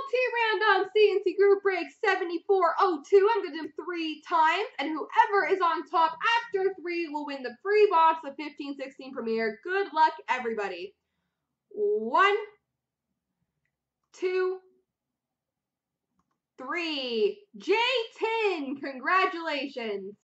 multi-random C&C group break 7402. I'm going to do 3 times, and whoever is on top after 3 will win the free box of 1516 Premier. Good luck, everybody. 1, 2, 3. J10, congratulations.